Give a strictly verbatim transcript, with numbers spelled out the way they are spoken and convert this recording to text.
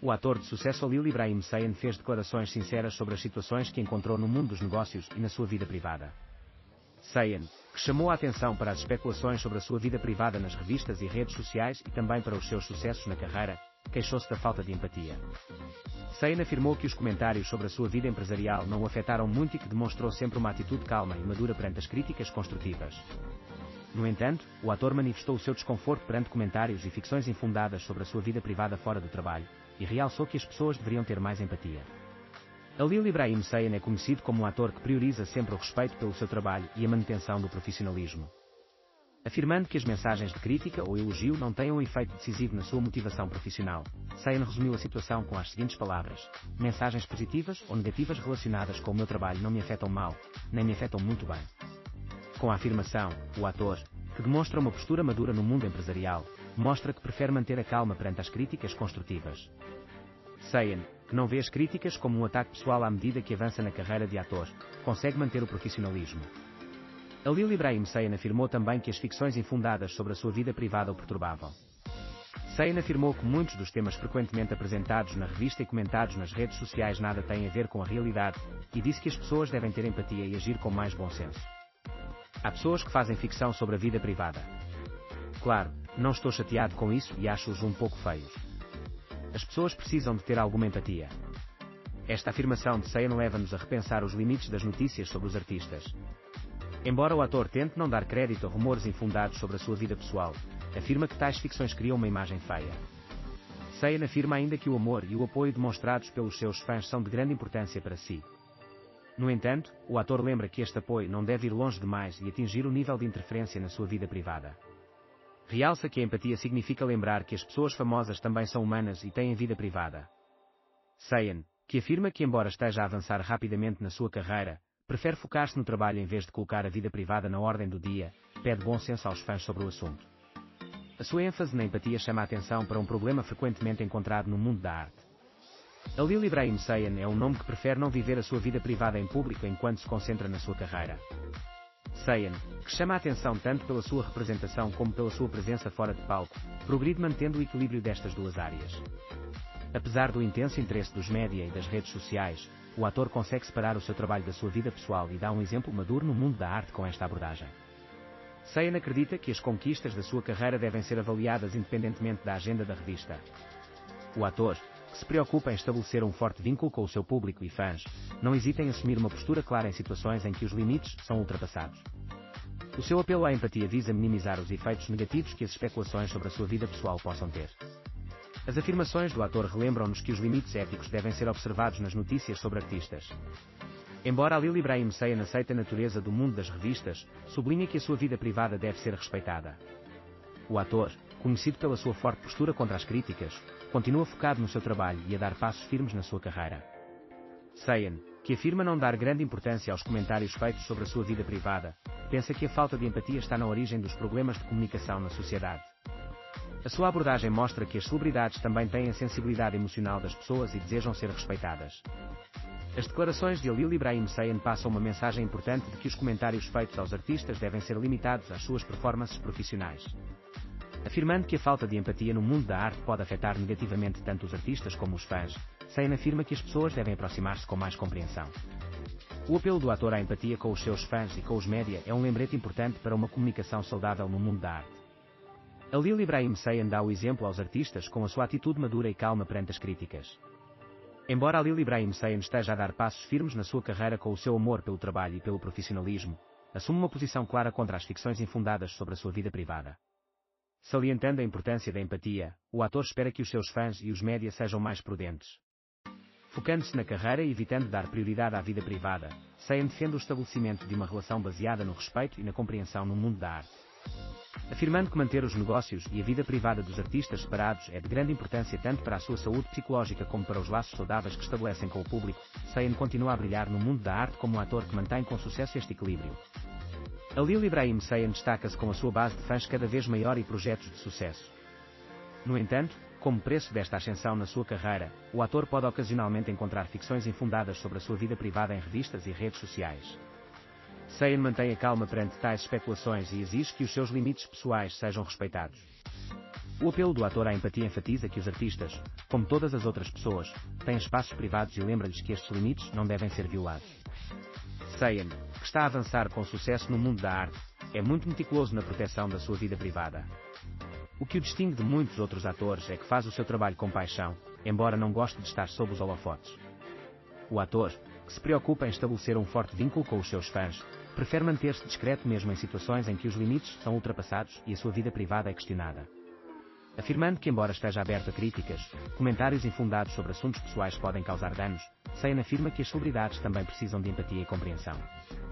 o ator de sucesso Halil Ibrahim Saiyan fez declarações sinceras sobre as situações que encontrou no mundo dos negócios e na sua vida privada. Saiyan, que chamou a atenção para as especulações sobre a sua vida privada nas revistas e redes sociais e também para os seus sucessos na carreira, queixou-se da falta de empatia. Saiyan afirmou que os comentários sobre a sua vida empresarial não o afetaram muito e que demonstrou sempre uma atitude calma e madura perante as críticas construtivas. No entanto, o ator manifestou o seu desconforto perante comentários e ficções infundadas sobre a sua vida privada fora do trabalho, e realçou que as pessoas deveriam ter mais empatia. Halil Ibrahim Saiyan é conhecido como um ator que prioriza sempre o respeito pelo seu trabalho e a manutenção do profissionalismo. Afirmando que as mensagens de crítica ou elogio não têm um efeito decisivo na sua motivação profissional, Saiyan resumiu a situação com as seguintes palavras: mensagens positivas ou negativas relacionadas com o meu trabalho não me afetam mal, nem me afetam muito bem. Com a afirmação, o ator, que demonstra uma postura madura no mundo empresarial, mostra que prefere manter a calma perante as críticas construtivas. Saiyan, que não vê as críticas como um ataque pessoal à medida que avança na carreira de ator, consegue manter o profissionalismo. Halil Ibrahim Saiyan afirmou também que as ficções infundadas sobre a sua vida privada o perturbavam. Saiyan afirmou que muitos dos temas frequentemente apresentados na revista e comentados nas redes sociais nada têm a ver com a realidade, e disse que as pessoas devem ter empatia e agir com mais bom senso. Há pessoas que fazem ficção sobre a vida privada. Claro, não estou chateado com isso e acho-os um pouco feios. As pessoas precisam de ter alguma empatia. Esta afirmação de Saiyan leva-nos a repensar os limites das notícias sobre os artistas. Embora o ator tente não dar crédito a rumores infundados sobre a sua vida pessoal, afirma que tais ficções criam uma imagem feia. Saiyan afirma ainda que o amor e o apoio demonstrados pelos seus fãs são de grande importância para si. No entanto, o ator lembra que este apoio não deve ir longe demais e atingir o nível de interferência na sua vida privada. Realça que a empatia significa lembrar que as pessoas famosas também são humanas e têm vida privada. Saiyan, que afirma que embora esteja a avançar rapidamente na sua carreira, prefere focar-se no trabalho em vez de colocar a vida privada na ordem do dia, pede bom senso aos fãs sobre o assunto. A sua ênfase na empatia chama a atenção para um problema frequentemente encontrado no mundo da arte. Halil Ibrahim Saiyan é um nome que prefere não viver a sua vida privada em público enquanto se concentra na sua carreira. Saiyan, que chama a atenção tanto pela sua representação como pela sua presença fora de palco, progride mantendo o equilíbrio destas duas áreas. Apesar do intenso interesse dos média e das redes sociais, o ator consegue separar o seu trabalho da sua vida pessoal e dá um exemplo maduro no mundo da arte com esta abordagem. Saiyan acredita que as conquistas da sua carreira devem ser avaliadas independentemente da agenda da revista. O ator, que se preocupa em estabelecer um forte vínculo com o seu público e fãs, não hesita em assumir uma postura clara em situações em que os limites são ultrapassados. O seu apelo à empatia visa minimizar os efeitos negativos que as especulações sobre a sua vida pessoal possam ter. As afirmações do ator relembram-nos que os limites éticos devem ser observados nas notícias sobre artistas. Embora Halil Ibrahim Saiyan aceite a natureza do mundo das revistas, sublinha que a sua vida privada deve ser respeitada. O ator, conhecido pela sua forte postura contra as críticas, continua focado no seu trabalho e a dar passos firmes na sua carreira. Saiyan, que afirma não dar grande importância aos comentários feitos sobre a sua vida privada, pensa que a falta de empatia está na origem dos problemas de comunicação na sociedade. A sua abordagem mostra que as celebridades também têm a sensibilidade emocional das pessoas e desejam ser respeitadas. As declarações de Halil Ibrahim Saiyan passam uma mensagem importante de que os comentários feitos aos artistas devem ser limitados às suas performances profissionais. Afirmando que a falta de empatia no mundo da arte pode afetar negativamente tanto os artistas como os fãs, Saiyan afirma que as pessoas devem aproximar-se com mais compreensão. O apelo do ator à empatia com os seus fãs e com os média é um lembrete importante para uma comunicação saudável no mundo da arte. Halil Ibrahim Saiyan dá o exemplo aos artistas com a sua atitude madura e calma perante as críticas. Embora Halil Ibrahim Saiyan esteja a dar passos firmes na sua carreira com o seu amor pelo trabalho e pelo profissionalismo, assume uma posição clara contra as ficções infundadas sobre a sua vida privada. Salientando a importância da empatia, o ator espera que os seus fãs e os média sejam mais prudentes. Focando-se na carreira e evitando dar prioridade à vida privada, Saiyan defende o estabelecimento de uma relação baseada no respeito e na compreensão no mundo da arte. Afirmando que manter os negócios e a vida privada dos artistas separados é de grande importância tanto para a sua saúde psicológica como para os laços saudáveis que estabelecem com o público, Saiyan continua a brilhar no mundo da arte como um ator que mantém com sucesso este equilíbrio. Halil Ibrahim Saiyan destaca-se com a sua base de fãs cada vez maior e projetos de sucesso. No entanto, como preço desta ascensão na sua carreira, o ator pode ocasionalmente encontrar ficções infundadas sobre a sua vida privada em revistas e redes sociais. Saiyan mantém a calma perante tais especulações e exige que os seus limites pessoais sejam respeitados. O apelo do ator à empatia enfatiza que os artistas, como todas as outras pessoas, têm espaços privados e lembra-lhes que estes limites não devem ser violados. Sayan, que está a avançar com sucesso no mundo da arte, é muito meticuloso na proteção da sua vida privada. O que o distingue de muitos outros atores é que faz o seu trabalho com paixão, embora não goste de estar sob os holofotes. O ator, que se preocupa em estabelecer um forte vínculo com os seus fãs, prefere manter-se discreto mesmo em situações em que os limites são ultrapassados e a sua vida privada é questionada. Afirmando que, embora esteja aberto a críticas, comentários infundados sobre assuntos pessoais podem causar danos, Sayan afirma que as celebridades também precisam de empatia e compreensão.